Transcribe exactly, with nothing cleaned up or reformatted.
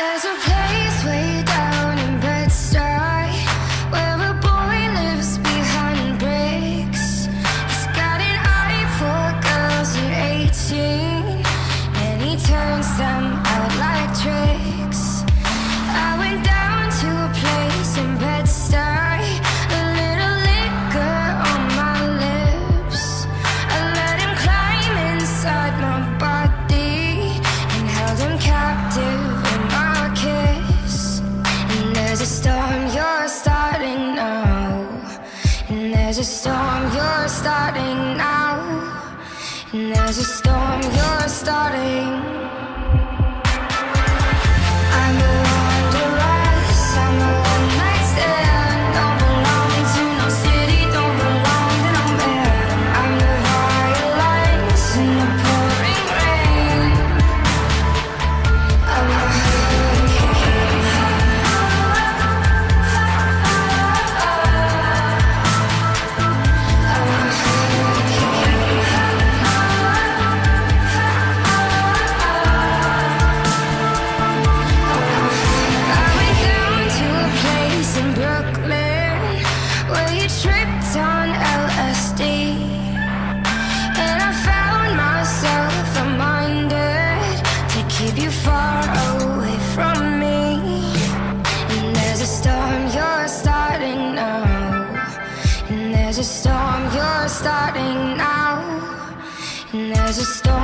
There's a place way down in Bed-Stuy where a boy lives behind bricks. He's got an eye for girls at eighteen, and he turns them out like tricks. I went down to a place in Bed-Stuy, a little liquor on my lips. I let him climb inside my body and held him captive. There's a storm you're starting now, and there's a storm you're starting now, and there's a storm you're starting. I'm a wanderess, I'm a one-night stand. Don't belong to no city, don't belong to no man. I'm the violence in the pouring rain. I'm a hurricane. There's a storm you're starting now, and there's a storm